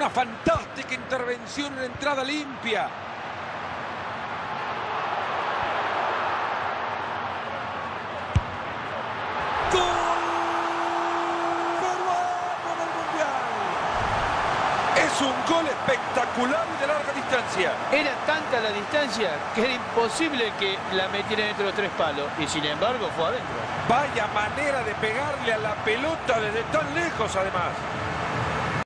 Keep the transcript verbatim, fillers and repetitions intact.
Una fantástica intervención en entrada limpia. ¡Gol! ¡Peruano en el Mundial! Es un gol espectacular y de larga distancia. Era tanta la distancia que era imposible que la metiera dentro de los tres palos. Y sin embargo fue adentro. Vaya manera de pegarle a la pelota desde tan lejos, además.